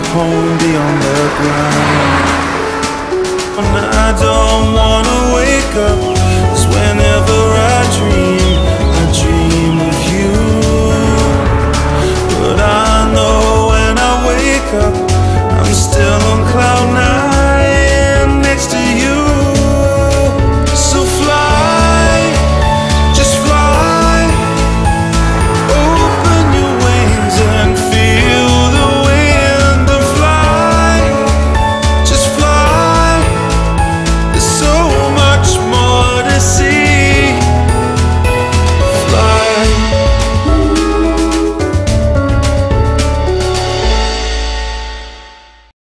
home beyond the ground. And I don't wanna wake up, 'cause whenever I dream of you. But I know when I wake up